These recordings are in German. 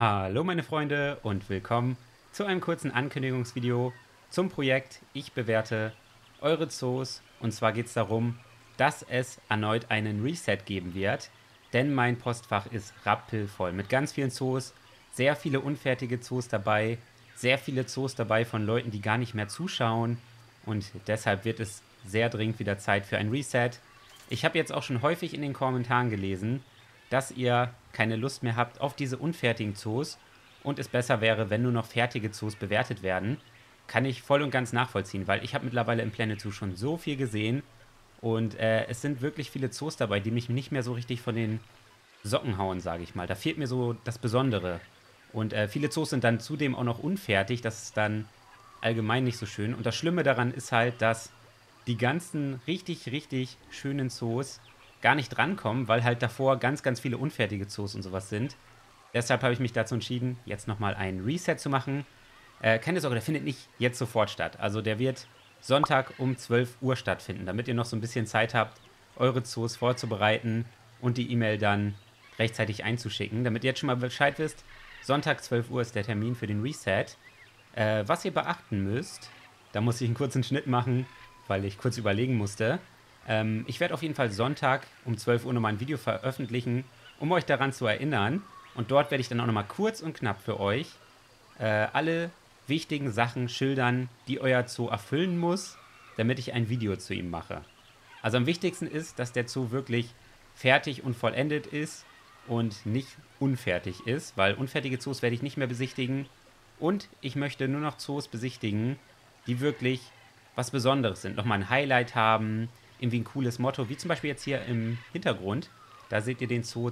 Hallo meine Freunde und willkommen zu einem kurzen Ankündigungsvideo zum Projekt Ich bewerte eure Zoos. Und zwar geht es darum, dass es erneut einen Reset geben wird, denn mein Postfach ist rappelvoll mit ganz vielen Zoos, sehr viele unfertige Zoos dabei, sehr viele Zoos dabei von Leuten, die gar nicht mehr zuschauen, und deshalb wird es sehr dringend wieder Zeit für ein Reset. Ich habe jetzt auch schon häufig in den Kommentaren gelesen, dass ihr keine Lust mehr habt auf diese unfertigen Zoos und es besser wäre, wenn nur noch fertige Zoos bewertet werden. Kann ich voll und ganz nachvollziehen, weil ich habe mittlerweile im Planet Zoo schon so viel gesehen und es sind wirklich viele Zoos dabei, die mich nicht mehr so richtig von den Socken hauen, sage ich mal. Da fehlt mir so das Besondere. Und viele Zoos sind dann zudem auch noch unfertig, das ist dann allgemein nicht so schön. Und das Schlimme daran ist halt, dass die ganzen richtig, richtig schönen Zoos gar nicht drankommen, weil halt davor ganz, ganz viele unfertige Zoos und sowas sind. Deshalb habe ich mich dazu entschieden, jetzt nochmal einen Reset zu machen. Keine Sorge, der findet nicht jetzt sofort statt. Also der wird Sonntag um 12 Uhr stattfinden, damit ihr noch so ein bisschen Zeit habt, eure Zoos vorzubereiten und die E-Mail dann rechtzeitig einzuschicken. Damit ihr jetzt schon mal Bescheid wisst, Sonntag 12 Uhr ist der Termin für den Reset. Was ihr beachten müsst, da muss ich einen kurzen Schnitt machen, weil ich kurz überlegen musste. Ich werde auf jeden Fall Sonntag um 12 Uhr nochmal ein Video veröffentlichen, um euch daran zu erinnern. Und dort werde ich dann auch nochmal kurz und knapp für euch alle wichtigen Sachen schildern, die euer Zoo erfüllen muss, damit ich ein Video zu ihm mache. Also am wichtigsten ist, dass der Zoo wirklich fertig und vollendet ist und nicht unfertig ist, weil unfertige Zoos werde ich nicht mehr besichtigen. Und ich möchte nur noch Zoos besichtigen, die wirklich was Besonderes sind, nochmal ein Highlight haben, irgendwie ein cooles Motto, wie zum Beispiel jetzt hier im Hintergrund. Da seht ihr den Zoo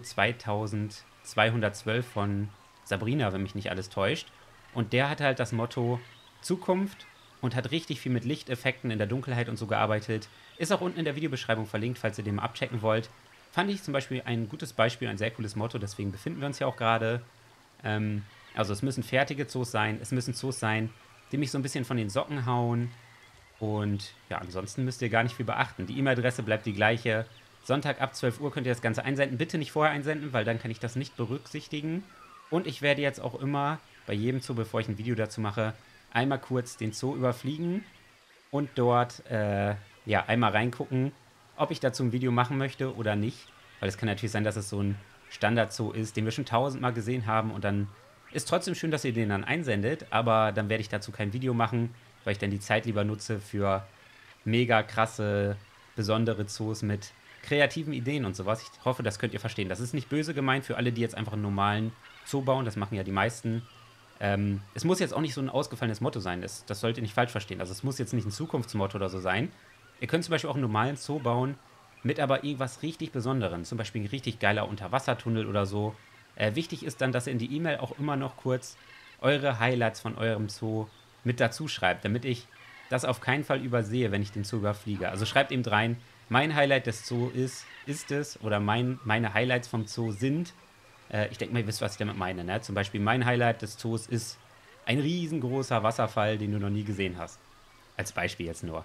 2212 von Sabrina, wenn mich nicht alles täuscht. Und der hat halt das Motto Zukunft und hat richtig viel mit Lichteffekten in der Dunkelheit und so gearbeitet. Ist auch unten in der Videobeschreibung verlinkt, falls ihr den mal abchecken wollt. Fand ich zum Beispiel ein gutes Beispiel, ein sehr cooles Motto, deswegen befinden wir uns ja auch gerade. Also es müssen fertige Zoos sein, es müssen Zoos sein, die mich so ein bisschen von den Socken hauen. Und ja, ansonsten müsst ihr gar nicht viel beachten. Die E-Mail-Adresse bleibt die gleiche. Sonntag ab 12 Uhr könnt ihr das Ganze einsenden. Bitte nicht vorher einsenden, weil dann kann ich das nicht berücksichtigen. Und ich werde jetzt auch immer bei jedem Zoo, bevor ich ein Video dazu mache, einmal kurz den Zoo überfliegen und dort ja, einmal reingucken, ob ich dazu ein Video machen möchte oder nicht. Weil es kann natürlich sein, dass es so ein Standard-Zoo ist, den wir schon tausendmal gesehen haben. Und dann ist trotzdem schön, dass ihr den dann einsendet. Aber dann werde ich dazu kein Video machen, weil ich dann die Zeit lieber nutze für mega krasse, besondere Zoos mit kreativen Ideen und sowas. Ich hoffe, das könnt ihr verstehen. Das ist nicht böse gemeint für alle, die jetzt einfach einen normalen Zoo bauen. Das machen ja die meisten. Es muss jetzt auch nicht so ein ausgefallenes Motto sein. Das sollt ihr nicht falsch verstehen. Also es muss jetzt nicht ein Zukunftsmotto oder so sein. Ihr könnt zum Beispiel auch einen normalen Zoo bauen, mit aber irgendwas richtig Besonderem. Zum Beispiel ein richtig geiler Unterwassertunnel oder so. Wichtig ist dann, dass ihr in die E-Mail auch immer noch kurz eure Highlights von eurem Zoo mit dazu schreibt, damit ich das auf keinen Fall übersehe, wenn ich den Zoo überfliege. Also schreibt eben rein, mein Highlight des Zoo ist es, oder meine Highlights vom Zoo sind, ich denke mal, ihr wisst, was ich damit meine, ne? Zum Beispiel mein Highlight des Zoos ist ein riesengroßer Wasserfall, den du noch nie gesehen hast. Als Beispiel jetzt nur.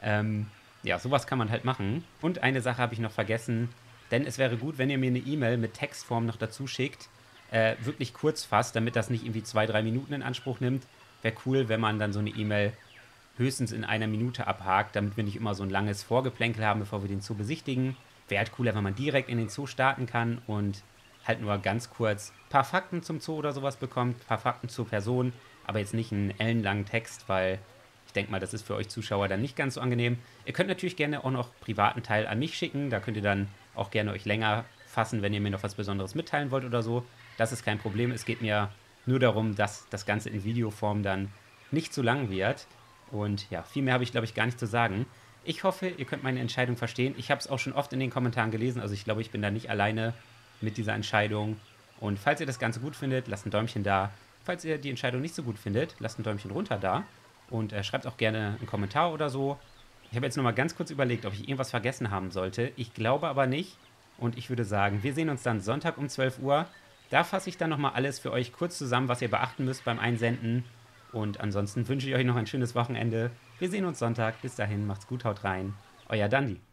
Ja, sowas kann man halt machen. Und eine Sache habe ich noch vergessen, denn es wäre gut, wenn ihr mir eine E-Mail mit Textform noch dazu schickt, wirklich kurz fasst, damit das nicht irgendwie 2, 3 Minuten in Anspruch nimmt. Wäre cool, wenn man dann so eine E-Mail höchstens in einer Minute abhakt, damit wir nicht immer so ein langes Vorgeplänkel haben, bevor wir den Zoo besichtigen. Wäre halt cooler, wenn man direkt in den Zoo starten kann und halt nur ganz kurz ein paar Fakten zum Zoo oder sowas bekommt, ein paar Fakten zur Person, aber jetzt nicht einen ellenlangen Text, weil ich denke mal, das ist für euch Zuschauer dann nicht ganz so angenehm. Ihr könnt natürlich gerne auch noch privaten Teil an mich schicken, da könnt ihr dann auch gerne euch länger fassen, wenn ihr mir noch was Besonderes mitteilen wollt oder so. Das ist kein Problem, es geht mir nur darum, dass das Ganze in Videoform dann nicht zu lang wird. Und ja, viel mehr habe ich, glaube ich, gar nicht zu sagen. Ich hoffe, ihr könnt meine Entscheidung verstehen. Ich habe es auch schon oft in den Kommentaren gelesen, also ich glaube, ich bin da nicht alleine mit dieser Entscheidung. Und falls ihr das Ganze gut findet, lasst ein Däumchen da. Falls ihr die Entscheidung nicht so gut findet, lasst ein Däumchen runter da. Und schreibt auch gerne einen Kommentar oder so. Ich habe jetzt nochmal ganz kurz überlegt, ob ich irgendwas vergessen haben sollte. Ich glaube aber nicht. Und ich würde sagen, wir sehen uns dann Sonntag um 12 Uhr. Da fasse ich dann nochmal alles für euch kurz zusammen, was ihr beachten müsst beim Einsenden. Und ansonsten wünsche ich euch noch ein schönes Wochenende. Wir sehen uns Sonntag. Bis dahin, macht's gut, haut rein. Euer Dandi.